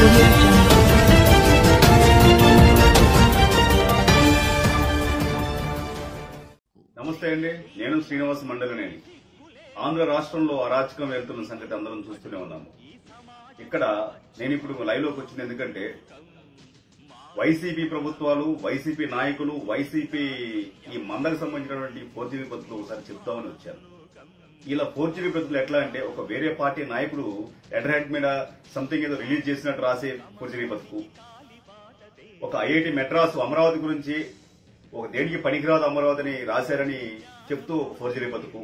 నమస్తే అండి, నేను శ్రీనివాస్ మండలినేని. ఆంధ్ర రాష్ట్రంలో అరాచకం వెళ్తున్న సంగతి అందరం చూస్తూనే ఉన్నాము. ఇక్కడ నేను ఇప్పుడు లైవ్ లోకి వచ్చింది ఎందుకంటే వైసీపీ ప్రభుత్వాలు, వైసీపీ నాయకులు, వైసీపీ ఈ మందకు సంబంధించినటువంటి ఫోర్జరీ పద్ధతులు ఒకసారి చెప్తామని వచ్చాను. ఇలా ఫోర్జరీ పద్ధతులు ఎట్లా అంటే ఒక వేరే పార్టీ నాయకుడు ఎడ్రెడ్ మీద సంథింగ్ ఏదో రిలీజ్ చేసినట్టు రాసే ఫోర్జరీ బతుకు, ఒక ఐఐటి మెడ్రాస్ అమరావతి గురించి ఒక దేనికి పనికిరాదు అమరావతి అని రాశారని చెప్తూ ఫోర్జరీ బతుకు,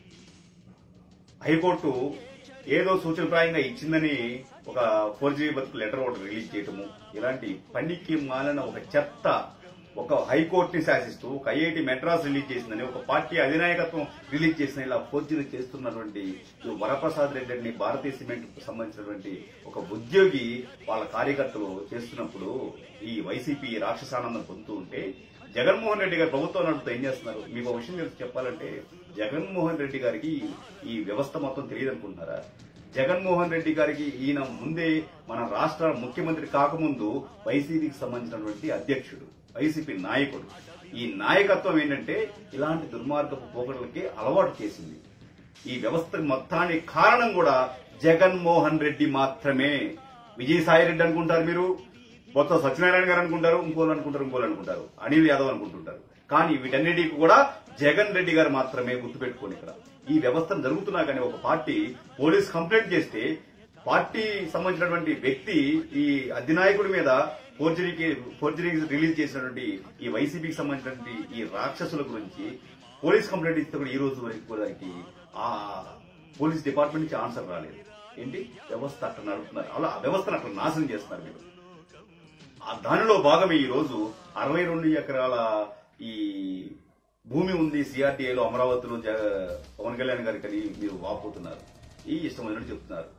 హైకోర్టు ఏదో సూచనప్రాయంగా ఇచ్చిందని ఒక ఫోర్జరీ బతుకు లెటర్ ఒకటి రిలీజ్ చేయటము, ఇలాంటి పనికి మాలిన ఒక చెత్త ఒక హైకోర్టుని శాసిస్తూ ఒక ఐఐటి మెడ్రాస్ రిలీజ్ చేసిందని ఒక పార్టీ అధినాయకత్వం రిలీజ్ చేసిన ఇలా ఫోర్జరీ చేస్తున్నటువంటి వరప్రసాద్ రెడ్డి అని భారతీయ సిమెంట్ సంబంధించినటువంటి ఒక ఉద్యోగి వాళ్ళ కార్యకర్తలు చేస్తున్నప్పుడు ఈ వైసీపీ రాక్షసానందం పొందుతూ ఉంటే జగన్మోహన్ రెడ్డి గారు ప్రభుత్వం నడుపుతూ ఏం చేస్తున్నారు? మీకు ఒక విషయం తెలిసి చెప్పాలంటే జగన్మోహన్ రెడ్డి గారికి ఈ వ్యవస్థ మొత్తం తెలియదు అనుకుంటున్నారా? జగన్మోహన్ రెడ్డి గారికి ఈయన ముందే మన రాష్ట్ర ముఖ్యమంత్రి కాకముందు వైసీపీకి సంబంధించినటువంటి అధ్యక్షుడు, వైసీపీ నాయకుడు. ఈ నాయకత్వం ఏంటంటే ఇలాంటి దుర్మార్గపు పోకడలకి అలవాటు చేసింది. ఈ వ్యవస్థ మొత్తానికి కారణం కూడా జగన్మోహన్ రెడ్డి మాత్రమే. విజయసాయి రెడ్డి అనుకుంటారు మీరు, కొత్త సత్యనారాయణ గారు అనుకుంటారు, ఇంకోళ్ళు అనుకుంటారు, అనిల్ యాదవ్ అనుకుంటుంటారు. కానీ వీటన్నిటికీ కూడా జగన్ రెడ్డి గారు మాత్రమే గుర్తుపెట్టుకోండి. ఇక్కడ ఈ వ్యవస్థ జరుగుతున్నా కానీ ఒక పార్టీ పోలీస్ కంప్లైంట్ చేస్తే పార్టీ సంబంధించినటువంటి వ్యక్తి ఈ అధినాయకుడి మీద ఫోర్జరీ రిలీజ్ చేసినటువంటి ఈ వైసీపీకి సంబంధించినటువంటి ఈ రాక్షసుల గురించి పోలీస్ కంప్లైంట్ ఇస్తే కూడా ఈ రోజు వరకు దానికి ఆ పోలీస్ డిపార్ట్మెంట్ నుంచి ఆన్సర్ రాలేదు. ఏంటి వ్యవస్థ అట్లా నడుపుతున్నారు, అలా వ్యవస్థను అట్లా నాశనం చేస్తున్నారు మీరు. దానిలో భాగమే ఈ రోజు 62 ఎకరాల ఈ భూమి ఉంది సిఆర్డీఏలో అమరావతిలో పవన్ కళ్యాణ్ గారికి అని మీరు వాపోతున్నారు. ఈ ఇష్టమైనట్టు చెప్తున్నారు.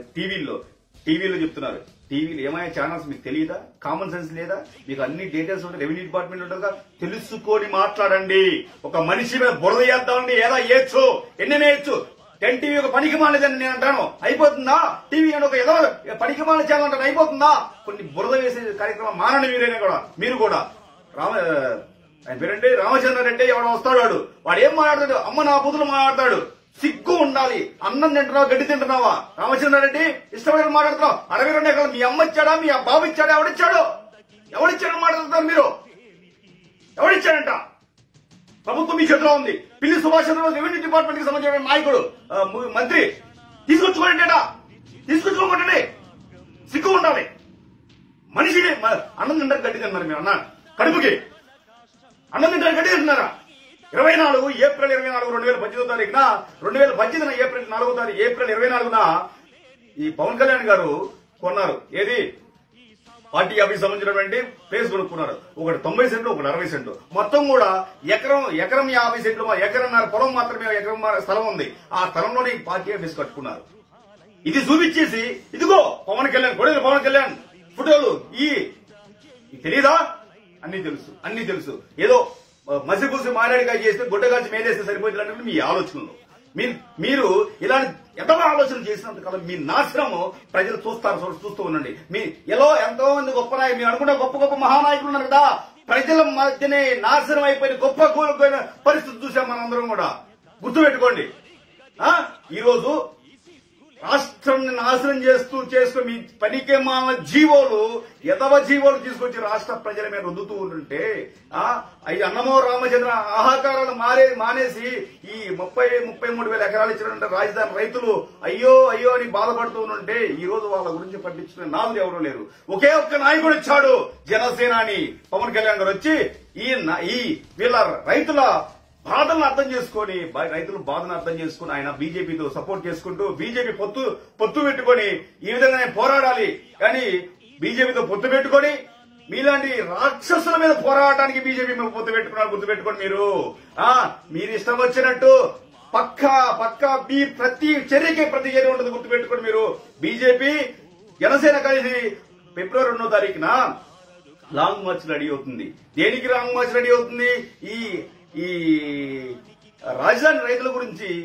టీవీలో చెప్తున్నారు. టీవీలో ఏమైనా ఛానల్స్ మీకు తెలియదా? కామన్ సెన్స్ లేదా? మీకు అన్ని డీటెయిల్స్ ఉంటాయి, రెవెన్యూ డిపార్ట్మెంట్ ఉంటుందిగా, తెలుసుకొని మాట్లాడండి. ఒక మనిషి మీద బురద చేద్దామండి, ఎలా వేయచ్చు, ఎన్ని వేయచ్చు. 10 టీవీ ఒక పనికి మానేదని నేను అంటాను, అయిపోతుందా? టీవీ అని ఒక ఏదో పనికి మానే ఛానల్ అంటాను, అయిపోతుందా? కొన్ని బురద వేసే కార్యక్రమం మానని మీరు కూడా ఆయన పేరంటే రామచంద్రారెడ్డి ఎవడో వస్తాడు, వాడు ఏం మాట్లాడతాడు? అమ్మ నా బుద్ధులు మాట్లాడతాడు. సిగ్గు ఉండాలి. అన్నం తింటున్నావా, గడ్డి తింటున్నావా? రామచంద్రారెడ్డి ఇష్టమైన మాట్లాడుతున్నావు. 62 ఎకరాలు మీ అమ్మ ఇచ్చాడా, మీ బాబు ఇచ్చాడా? ఎవడిచ్చాడని మాట్లాడుతున్నారు మీరు? ఎవడిచ్చాడంట? ప్రభుత్వం మీ చేతిలో ఉంది. పిల్లి సుభాష్ చంద్రబోస్ రెవెన్యూ డిపార్ట్మెంట్ కి సంబంధించిన నాయకుడు, మంత్రి తీసుకొచ్చుకోమంటే సిగ్గు ఉండాలి. మనిషిని అన్నం తింటారు, గడ్డి తిన్నారు మీరు. అన్న కడుపుకి అన్నం తింటారు, గడ్డి తింటున్నారా? 24 ఏప్రిల్ 24 2018 తారీఖున 2018 ఏప్రిల్ 24న ఈ పవన్ కళ్యాణ్ గారు కొన్నారు. ఏది పార్టీ ఆఫీస్ సంబంధించినటువంటి ప్లేస్ కొనుక్కున్నారు. ఒకటి 90 సెంట్లు, ఒకటి 60 సెంట్లు, మొత్తం కూడా ఎకరం 50 సెంట్లు, ఎకరన్నర పొలం మాత్రమే, ఎకరం స్థలం ఉంది. ఆ స్థలంలోనే పార్టీ ఆఫీస్ కట్టుకున్నారు. ఇది చూపించేసి ఇదిగో పవన్ కళ్యాణ్ ఫోటోలు తెలీదా? అన్ని తెలుసు. ఏదో మసిపూసి మారేడుగా చేస్తే గుడ్డగాల్చి మేలేస్తే సరిపోతుంది మీ ఆలోచనలు. మీరు ఇలాంటి ఎంతో ఆలోచన చేసినంత కాలం మీ నాశనము ప్రజలు చూస్తూ ఉండండి. ఎంతో మంది గొప్ప నాయకులు, మీరు అనుకున్న గొప్ప మహానాయకులు ఉన్నారు కదా, ప్రజల మధ్యనే నాశనం అయిపోయిన గొప్ప కూలిపోయిన పరిస్థితి చూసాం మనందరం కూడా. గుర్తుపెట్టుకోండి. ఈ రోజు రాష్ట్రాన్ని నాశనం చేస్తూ మీ పనికే మాల ఎదవ జీవోలు తీసుకొచ్చి రాష్ట్ర ప్రజల మీద రుద్దుతూ ఉంటుంటే అవి అన్నమో రామచంద్ర ఆహాకారాలు మానేసి ఈ 33,000 ఎకరాలు ఇచ్చినటువంటి రాజధాని రైతులు అయ్యో అని బాధపడుతూ ఉంటే ఈ రోజు వాళ్ళ గురించి పట్టించుకునే నాదులు ఎవరూ లేరు. ఒకే ఒక్క నాయకుడు ఇచ్చాడు, జనసేన అని పవన్ కళ్యాణ్ గారు వచ్చి ఈ వీళ్ళ రైతుల బాధలను అర్థం చేసుకుని ఆయన బీజేపీతో సపోర్ట్ చేసుకుంటూ బీజేపీ పొత్తు పెట్టుకుని ఈ విధంగానే పోరాడాలి. కానీ బీజేపీతో పొత్తు పెట్టుకుని మీలాంటి రాక్షసుల మీద పోరాటానికి బీజేపీ మీద పొత్తు పెట్టుకున్నారు. గుర్తుపెట్టుకోండి. మీరు ఇష్టం వచ్చినట్టు పక్కా మీ ప్రతి చర్యకి ప్రతి ఉంటుంది. గుర్తుపెట్టుకోండి. మీరు బీజేపీ జనసేన కలిసి ఫిబ్రవరి 2వ తారీఖున లాంగ్ మార్చ్ రెడీ అవుతుంది. దేనికి లాంగ్ మార్చ్ రెడీ అవుతుంది? ఈ రాజధాని రైతుల గురించి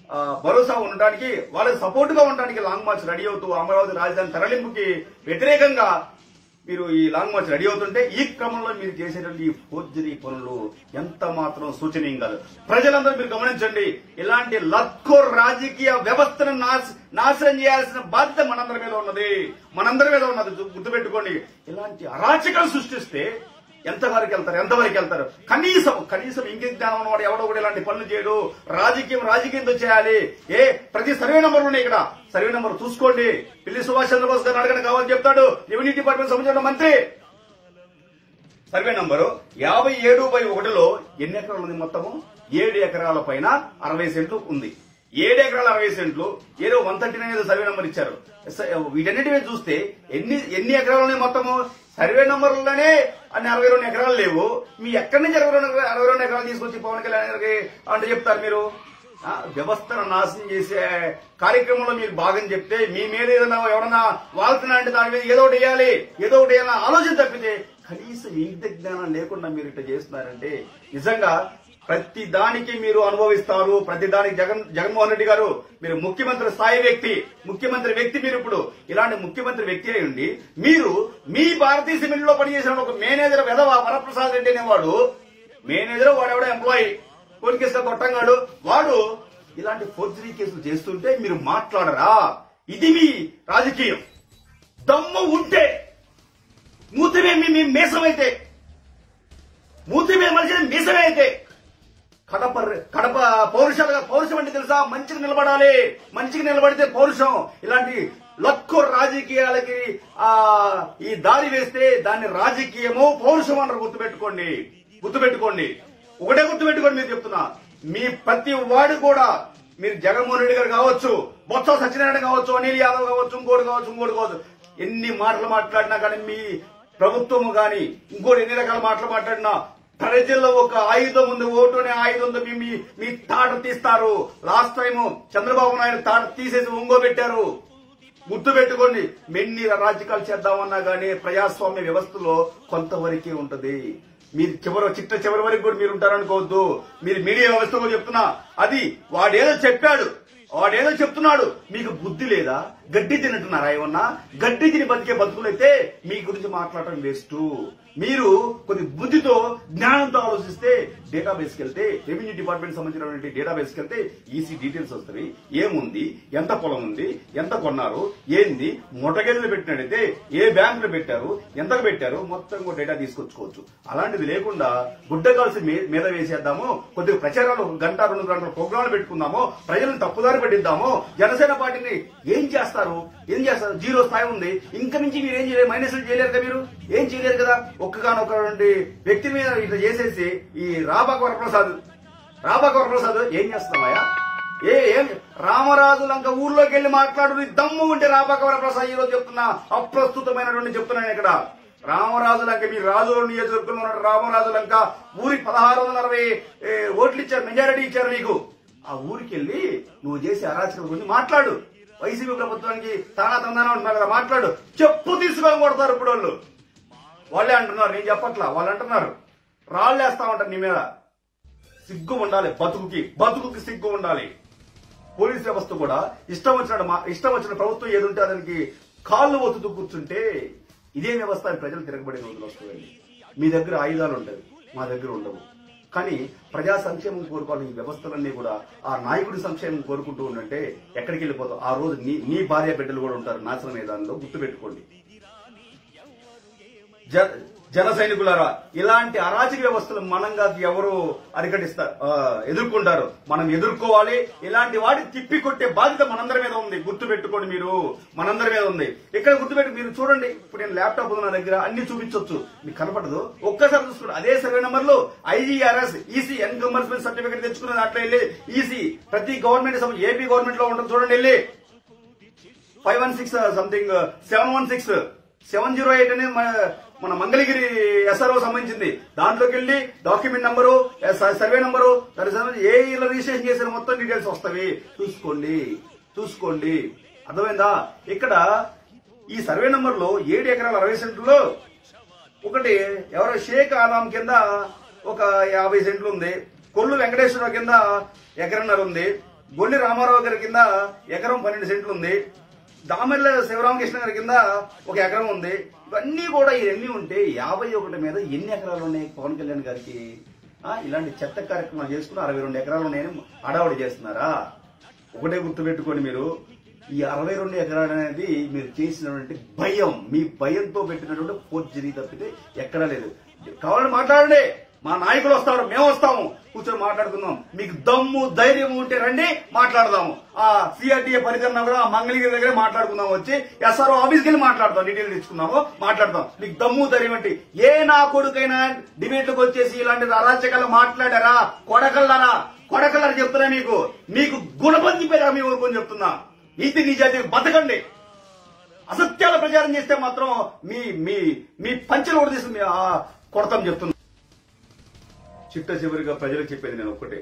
భరోసా ఉండడానికి, వాళ్ళకి సపోర్ట్ గా ఉండడానికి లాంగ్ మార్చ్ రెడీ అవుతూ అమరావతి రాజధాని తరలింపుకి వ్యతిరేకంగా మీరు ఈ లాంగ్ మార్చ్ రెడీ అవుతుంటే ఈ క్రమంలో మీరు చేసేటువంటి ఈ ఫోర్జరీ పనులు ఎంత మాత్రం సూచనీయం కాదు. ప్రజలందరూ మీరు గమనించండి, ఇలాంటి లత్కోర్ రాజకీయ వ్యవస్థను నాశనం చేయాల్సిన బాధ్యత మనందరి మీద ఉన్నది. గుర్తుపెట్టుకోండి. ఇలాంటి అరాచకాలు సృష్టిస్తే ఎంతవరకు వెళ్తారు? కనీసం ఇంగిత జ్ఞానం ఉన్నవాడు ఎవడో కూడా ఇలాంటి పనులు చేయడు. రాజకీయంతో చేయాలి. ప్రతి సర్వే నంబర్లు ఇక్కడ సర్వే నంబర్ చూసుకోండి. పిల్లి సుభాష్ చంద్రబోస్ గారిని అడగని కావాలని చెప్తాడు రెవెన్యూ డిపార్ట్మెంట్ సంబంధించిన మంత్రి. సర్వే నంబరు 57/1లో ఎన్ని ఎకరాలు ఉంది? మొత్తము 7 ఎకరాల పైన 60 సెంట్లు ఉంది. 7 ఎకరాల 60 సెంట్లు ఏదో 139 సర్వే నంబర్ ఇచ్చారు. వీటన్నిటి మీద చూస్తే ఎన్ని ఎకరాలు ఉన్నాయి మొత్తము? సర్వే నంబర్లోనే అన్ని 62 ఎకరాలు లేవు. మీ ఎక్కడి నుంచి 62 ఎకరాలు తీసుకొచ్చి పవన్ కళ్యాణ్ గారికి అంటే చెప్తారు మీరు? వ్యవస్థను నాశనం చేసే కార్యక్రమంలో మీరు భాగం చెప్తే మీ మీద ఎవరన్నా వాళ్తున్నారంటే దాని మీద ఏదో ఒకటి వేయాలని ఆలోచన తప్పితే కనీసం ఇంగిత జ్ఞానం లేకుండా మీరు ఇట్లా చేస్తున్నారంటే నిజంగా ప్రతి దానికి మీరు అనుభవిస్తారు. ప్రతి దానికి జగన్మోహన్ రెడ్డి గారు మీరు ముఖ్యమంత్రి స్థాయి వ్యక్తి మీరు ఇప్పుడు ఇలాంటి ముఖ్యమంత్రి వ్యక్తి అయి ఉండి మీరు మీ భారతీయ సిమెంట్ లో పనిచేసిన ఒక మేనేజర్ వరప్రసాద్ రెడ్డి అనేవాడు వాడెవడో ఎంప్లాయీ పోలీసుగా కొట్టంగాడు వాడు ఇలాంటి ఫోర్జరీ కేసులు చేస్తుంటే మీరు మాట్లాడరా? ఇది మీ రాజకీయం. దమ్ము ఉంటే మూతిమే మీ మీసమైతే మీసమే అయితే కడప పౌరుషం అంటే తెలుసా? మంచిగా నిలబడితే పౌరుషం. ఇలాంటి లక్కో రాజకీయాలకి ఈ దారి వేస్తే దాన్ని రాజకీయమో పౌరుషం అన్నారు. గుర్తుపెట్టుకోండి. ఒకటే గుర్తుపెట్టుకోండి. మీరు చెప్తున్నా మీ ప్రతి వాడు కూడా మీరు జగన్మోహన్ రెడ్డి గారు కావచ్చు, బొత్స సత్యనారాయణ కావచ్చు, అనిల్ యాదవ్ కావచ్చు, ఇంకోటి కావచ్చు ఎన్ని మాటలు మాట్లాడినా కానీ మీ ప్రభుత్వము కానీ ఇంకోటి ఎన్ని రకాల మాటలు మాట్లాడినా ప్రజల్లో ఒక ఆయుధం ఉంది. ఓటు అనే ఆయుధంతో మీ తాట తీస్తారు. లాస్ట్ టైం చంద్రబాబు నాయుడు తాట తీసేసి ఒంగోబెట్టారు. గుర్తుపెట్టుకోండి. మెన్ని రాజకీయాలు చేద్దామన్నా గానీ ప్రజాస్వామ్య వ్యవస్థలో కొంతవరకే ఉంటది. మీరు చివరి వరకు కూడా మీరు ఉంటారనుకోవద్దు. మీరు మీడియా వ్యవస్థ కూడా చెప్తున్నా అది వాడేదో చెప్తున్నాడు మీకు బుద్ధి లేదా? గడ్డి తింటున్నారా? ఏమన్నా గడ్డి తిని బతికే బతుకులైతే మీ గురించి మాట్లాడటం వేస్ట్. మీరు కొద్ది బుద్ధితో జ్ఞానంతో ఆలోచిస్తే డేటాబేస్కి వెళ్తే రెవెన్యూ డిపార్ట్మెంట్ సంబంధించినటువంటి డేటాబేస్కి వెళ్తే ఈసీ డీటెయిల్స్ వస్తాయి. ఏముంది, ఎంత పొలం ఉంది, ఎంత కొన్నారు, ఏంది, మొట్టగేదలు పెట్టినట్టయితే ఏ బ్యాంకులు పెట్టారు, ఎంతకు పెట్టారు, మొత్తం కూడా డేటా తీసుకొచ్చుకోవచ్చు. అలాంటిది లేకుండా గుడ్డ కాల్సి మీద వేసేద్దాము, కొద్దిగా ప్రచారాలు 1 గంట 2 గంటల ప్రోగ్రాంలు పెట్టుకుందాము, ప్రజలను తప్పుదారి పెట్టిద్దాము. జనసేన పార్టీని ఏం చేస్తారు? జీరో స్థాయి ఉంది. ఇంక నుంచి మీరు ఏం చేయలేరు, మైనస్లు చేయలేరు కదా. మీరు ఏం చేయలేరు కదా. ఒక్కగానొక్కటి వ్యక్తి మీద ఇట్లా చేసేసి ఈ రాబాక వరప్రసాద్ ఏం చేస్తున్నాయా? ఏం రామరాజు లంక ఊర్లోకి వెళ్లి మాట్లాడు దమ్ము ఉంటే రాబాక వరప్రసాద్ ఈరోజు చెప్తున్నా అప్రస్తుతమైనటువంటి చెప్తున్నాను ఇక్కడ. రామరాజు లంక మీ రాజుల నియోజకవర్గంలో ఉన్న రామరాజు లంక ఊరికి 1660 ఓట్లు ఇచ్చారు, మెజారిటీ ఇచ్చారు నీకు. ఆ ఊరికి వెళ్లి నువ్వు చేసే అరాచకం గురించి మాట్లాడు. వైసీపీ ప్రభుత్వానికి తందానా ఉంటున్నారు కదా, మాట్లాడు. చెప్పు తీసుకొని కొడతారు ఇప్పుడు వాళ్ళే అంటున్నారు, నేను చెప్పట్లా, వాళ్ళు అంటున్నారు. రాళ్ళేస్తా ఉంటారు నీ మీద. సిగ్గు ఉండాలి, బతుకుకి సిగ్గు ఉండాలి. పోలీస్ వ్యవస్థ కూడా ఇష్టం వచ్చిన ప్రభుత్వం ఏదుంటే దానికి కాళ్ళు ఒత్తుతూ కూర్చుంటే ఇదే వ్యవస్థ ప్రజలు తిరగబడే రోజులు వస్తాయండి. మీ దగ్గర ఆయుధాలు ఉంటాయి, మా దగ్గర ఉండవు. కానీ ప్రజా సంక్షేమం కోరుకోవాలి. ఈ వ్యవస్థలన్నీ కూడా ఆ నాయకుడి సంక్షేమం కోరుకుంటూ ఉండంటే ఎక్కడికి వెళ్ళిపోతావు? ఆ రోజు నీ భార్య బిడ్డలు కూడా ఉంటారు నాశనం అనే దానిలో. గుర్తుపెట్టుకోండి. జన సైనికులారా, ఇలాంటి అరాచక వ్యవస్థలు మనంగా ఎవరు ఎదుర్కొంటారు? మనం ఎదుర్కోవాలి. ఇలాంటి వాటి తిప్పి కొట్టే బాధ్యత మనందరి మీద ఉంది. గుర్తుపెట్టుకోండి. మనందరి మీద ఉంది. ఇక్కడ మీరు చూడండి. ఇప్పుడు నేను ల్యాప్టాప్ ఉంది నా దగ్గర, అన్ని చూపించవచ్చు, మీకు కనపడదు. ఒక్కసారి చూసుకోండి. అదే సర్వే నంబర్లు IGRS ఈసీ ఎన్కంబర్స్మెంట్ సర్టిఫికేట్ తెచ్చుకున్నది. అట్లా వెళ్ళి ఈసీ ప్రతి గవర్నమెంట్ ఏపీ గవర్నమెంట్ లో ఉంటుంది చూడండి. వెళ్ళి 516 సంథింగ్ 716 708 అనేది మన మంగళగిరి SRO సంబంధించింది. దాంట్లోకి వెళ్లి డాక్యుమెంట్ నంబరు, సర్వే నంబరు, దానికి సంబంధించి ఏ ఇళ్ళ రిజిస్ట్రేషన్ చేసిన మొత్తం డీటెయిల్స్ వస్తాయి. చూసుకోండి. అర్థమైందా? ఇక్కడ ఈ సర్వే నంబర్ లో 7 ఎకరాల 60 సెంట్లో ఒకటి ఎవరో షేక్ ఆదాం కింద ఒక 50 సెంట్లు ఉంది. కొల్లు వెంకటేశ్వరరావు కింద 1.5 ఎకరం ఉంది. గొల్లి రామారావు గారి కింద ఎకరం 12 సెంట్లు ఉంది. దామెల్ల శివరామకృష్ణ గారి కింద 1 ఎకరం ఉంది. ఇవన్నీ కూడా ఇవన్నీ ఉంటే 51 మీద ఎన్ని ఎకరాలు ఉన్నాయి పవన్ కళ్యాణ్ గారికి? ఇలాంటి చెత్త కార్యక్రమాలు చేసుకుని 62 ఎకరాలు ఉన్నాయని హడావుడి చేస్తున్నారా? ఒకటే గుర్తుపెట్టుకోండి, మీరు ఈ 62 ఎకరాలు అనేది మీరు చేసినటువంటి భయం, మీ భయంతో పెట్టినటువంటి ఫోర్జరీ తప్పితే ఎక్కడా లేదు. కావాలని మాట్లాడండి, మా నాయకులు వస్తారు, మేము వస్తాము, కూర్చొని మాట్లాడుకుందాం. మీకు దమ్ము ధైర్యం ఉంటే రండి, మాట్లాడదాము. ఆ సిఆర్టీఏ పరిధిలో కూడా మంగళగిరి దగ్గరే మాట్లాడుకుందాం. వచ్చి ఎస్ఆర్ఓ ఆఫీస్కి వెళ్ళి మాట్లాడదాం, డీటెయిల్ తెచ్చుకుందాము, మాట్లాడదాం. మీకు దమ్ము ధైర్యం అంటే ఏ నా కొడుకైనా డిబేట్లకు వచ్చేసి ఇలాంటి అరాచకాలు మాట్లాడారా? కొడకల్లారా చెప్తున్నా. మీకు గుణపంచి పేరా మీ ఊరుకొని చెప్తున్నా. నీతి నిజాయితీ బతకండి. అసత్యాల ప్రచారం చేస్తే మాత్రం మీ మీ మీ పంచలు కూడా తీసుకుని కొడతాం చెప్తున్నా. చిట్ట చివరిగా ప్రజలకు చెప్పేది నేను ఒక్కటే,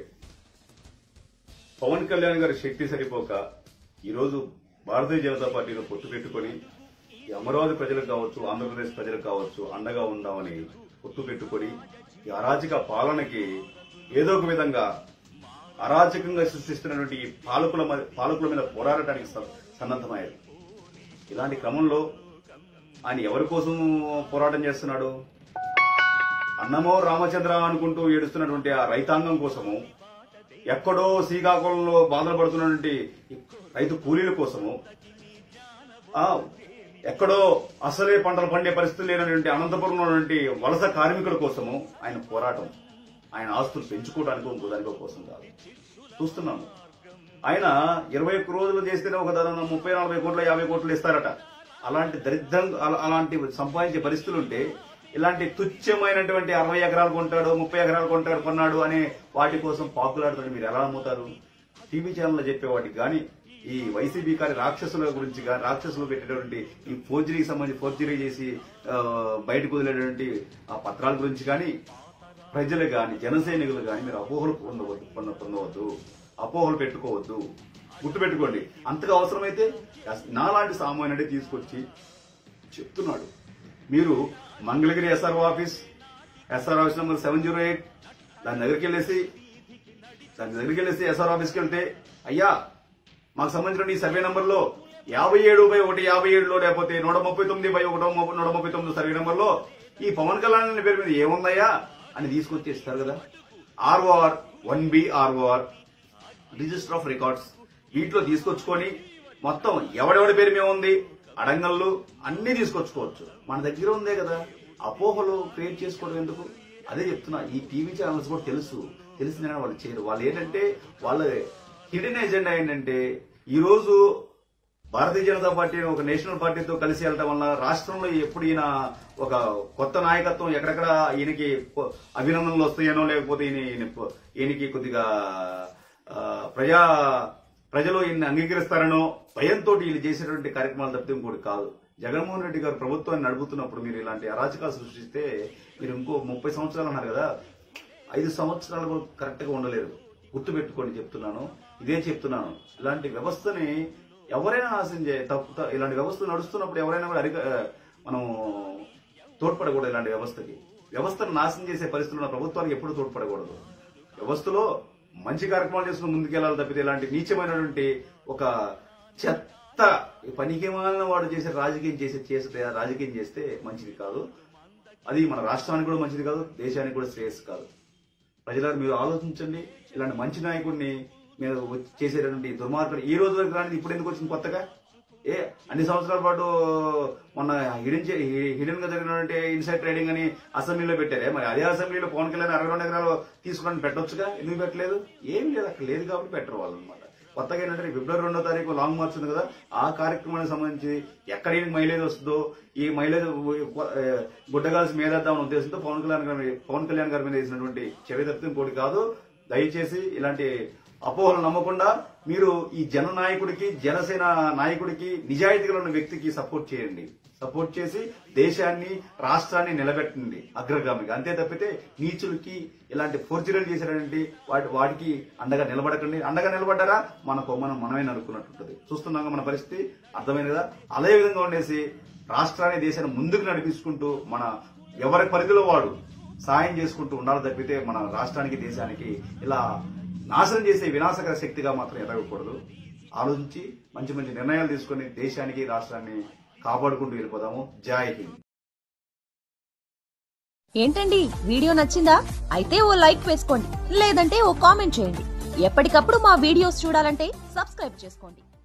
పవన్ కళ్యాణ్ గారి శక్తి సరిపోక ఈరోజు భారతీయ జనతా పార్టీలో పొత్తు పెట్టుకుని ఈ అమరావతి ప్రజలకు కావచ్చు, ఆంధ్రప్రదేశ్ ప్రజలకు కావచ్చు అండగా ఉందామని పొత్తు పెట్టుకుని ఈ అరాచక పాలనకి ఏదో ఒక విధంగా అరాచకంగా సృష్టిస్తున్నటువంటి ఈ పాలకుల మీద పోరాడటానికి సన్నద్దమయ్యారు. ఇలాంటి క్రమంలో ఆయన ఎవరి కోసం పోరాటం చేస్తున్నాడు? అన్నమో రామచంద్ర అనుకుంటూ ఏడుస్తున్నటువంటి ఆ రైతాంగం కోసము, ఎక్కడో శ్రీకాకుళంలో బాధలు పడుతున్నటువంటి రైతు కూలీల కోసము, ఎక్కడో అసలే పంటలు పండే పరిస్థితులు లేనటువంటి అనంతపురంలో ఉన్నటువంటి వలస కార్మికుల కోసము ఆయన పోరాటం. ఆయన ఆస్తులు పెంచుకోవడానికి ఇంకోదానికో కోసం కాదు. చూస్తున్నాము, ఆయన 21 రోజులు చేస్తేనే ఒక 30-40 కోట్లు 50 కోట్లు ఇస్తారట. అలాంటి దరిద్రం, అలాంటి సంపాదించే పరిస్థితులు ఉంటే ఇలాంటి తుచ్చమైనటువంటి 60 ఎకరాలు కొంటాడు, 30 ఎకరాలు కొన్నాడు అనే వాటి కోసం పాకులాడుతాడు. మీరు ఎలా నమ్ముతారు? టీవీ ఛానల్లో చెప్పే వాటికి కానీ, ఈ వైసీపీ కానీ రాక్షసుల గురించి కానీ, రాక్షసులు పెట్టేటువంటి ఈ ఫోర్జరీకి సంబంధించి ఫోర్జరీ చేసి బయటకు వదిలేటువంటి ఆ పత్రాల గురించి కానీ, ప్రజలు కానీ, జనసైనికులు కానీ మీరు అపోహలు పొందవద్దు, అపోహలు పెట్టుకోవద్దు. గుర్తుపెట్టుకోండి. అంతగా అవసరమైతే నాలాంటి సామాన్యుడే తీసుకొచ్చి చెప్తున్నాడు. మీరు మంగళగిరి ఎస్ఆర్ఓ ఆఫీస్ నెంబర్ 708 దాని దగ్గరికి వెళ్ళేసి ఎస్ఆర్ ఆఫీస్కి వెళ్తే, అయ్యా మాకు సంబంధించిన ఈ సర్వే నంబర్లో 57/157లో లేకపోతే 139/139 సర్వే నంబర్లో ఈ పవన్ కళ్యాణ్ పేరు మీద ఏముందయ్యా అని తీసుకొచ్చి ఇస్తారు కదా. ROR 1B ROR register of records వీటిలో తీసుకొచ్చుకొని మొత్తం ఎవడెవడి పేరు మీద ఉంది, అడంగళ్ళు అన్ని తీసుకొచ్చుకోవచ్చు. మన దగ్గర ఉందే కదా. అపోహలు క్రియేట్ చేసుకోవడం ఎందుకు? అదే చెప్తున్నా. ఈ టీవీ ఛానల్స్ కూడా తెలిసిందని వాళ్ళు చేయరు. వాళ్ళు ఏంటంటే వాళ్ళ హిడెన్ ఎజెండా ఏంటంటే, ఈ రోజు భారతీయ జనతా పార్టీ ఒక నేషనల్ పార్టీతో కలిసి వెళ్ళడం వల్ల రాష్ట్రంలో ఎప్పుడు ఈయన ఒక కొత్త నాయకత్వం ఎక్కడెక్కడ ఈయనకి అభినందనలు వస్తాయనో, లేకపోతే ఈయనకి కొద్దిగా ప్రజలు ఈయన్ని అంగీకరిస్తారనో భయంతో వీళ్ళు చేసేటువంటి కార్యక్రమాలు తప్పితే ఇంకోటి కాదు. జగన్మోహన్ రెడ్డి గారు ప్రభుత్వాన్ని నడుపుతున్నప్పుడు మీరు ఇలాంటి అరాచకాలు సృష్టిస్తే మీరు ఇంకో 30 సంవత్సరాలు అన్నారు కదా, 5 సంవత్సరాలు కరెక్ట్ గా ఉండలేరు. గుర్తుపెట్టుకోండి చెప్తున్నాను, ఇదే చెప్తున్నాను. ఇలాంటి వ్యవస్థని ఎవరైనా నాశనం ఇలాంటి వ్యవస్థ నడుస్తున్నప్పుడు ఎవరైనా కూడా మనం తోడ్పడకూడదు. ఇలాంటి వ్యవస్థను నాశనం చేసే పరిస్థితులు ఉన్న ప్రభుత్వానికి ఎప్పుడు తోడ్పడకూడదు. వ్యవస్థలో మంచి కార్యక్రమాలు చేసుకుని ముందుకెళ్లాలి తప్పితే ఇలాంటి నీచమైనటువంటి ఒక చెత్త పనికిమాలిన వాడు చేసే రాజకీయం చేస్తే మంచిది కాదు. అది మన రాష్ట్రానికి కూడా మంచిది కాదు, దేశానికి కూడా శ్రేయస్సు కాదు. ప్రజలకు మీరు ఆలోచించండి. ఇలాంటి మంచి నాయకుడిని మీరు చేసేటటువంటి దుర్మార్గుడు ఈ రోజు వరకు రానిది ఇప్పుడు ఎందుకు వచ్చింది కొత్తగా? అన్ని సంవత్సరాల పాటు మొన్న హిడెన్ గా జరిగినటువంటి ఇన్సైడ్ ట్రేడింగ్ అని అసెంబ్లీలో పెట్టారే, మరి అదే అసెంబ్లీలో పవన్ కళ్యాణ్ 62 ఎకరాలు తీసుకోవడానికి పెట్టొచ్చుగా, ఎందుకు పెట్టలేదు? ఏం లేదు, అక్కడ లేదు కాబట్టి పెట్టరు వాళ్ళు అనమాట. కొత్తగా ఏంటంటే ఫిబ్రవరి 2వ తారీఖు లాంగ్ మార్చ్ ఉంది కదా, ఆ కార్యక్రమానికి సంబంధించి ఎక్కడ మైలేజ్ వస్తుందో ఈ మైలేజ్ గుడ్డగాల్సి మేలేద్దామని ఉద్దేశంతో పవన్ కళ్యాణ్ గారి మీద వేసినటువంటి చర్య తప్పితే ఇంకోటి కాదు. దయచేసి ఇలాంటి అపోహలు నమ్మకుండా మీరు ఈ జన నాయకుడికి, జనసేన నాయకుడికి, నిజాయితీగా ఉన్న వ్యక్తికి సపోర్ట్ చేయండి. సపోర్ట్ చేసి దేశాన్ని, రాష్ట్రాన్ని నిలబెట్టండి అగ్రగామిగా. అంతే తప్పితే నీచులకి, ఇలాంటి ఫోర్జరీలు చేసేటువంటి వాటికి అండగా నిలబడకండి. అండగా నిలబడ్డారా మనమే నడుకున్నట్టుంటది. చూస్తున్నాగా మన పరిస్థితి అర్థమైంది కదా. అదే విధంగా ఉండేసి రాష్ట్రాన్ని, దేశాన్ని ముందుకు నడిపించుకుంటూ మన ఎవరి పరిధిలో వాడు సాయం చేసుకుంటూ ఉండాలి తప్పితే మన రాష్ట్రానికి, దేశానికి ఇలా నాశనం చేసే వినాశకర శక్తిగా మాత్రం ఎదగకూడదు. ఆలోచించి మంచి మంచి నిర్ణయాలు తీసుకుని దేశానికి రాష్ట్రాన్ని కాపాడుకుంటూ వెళ్ళిపోదాము. జై హింద్. ఏంటండి వీడియో నచ్చిందా? అయితే ఓ లైక్ వేసుకోండి, లేదంటే ఓ కామెంట్ చేయండి. ఎప్పటికప్పుడు మా వీడియోస్ చూడాలంటే సబ్స్క్రైబ్ చేసుకోండి.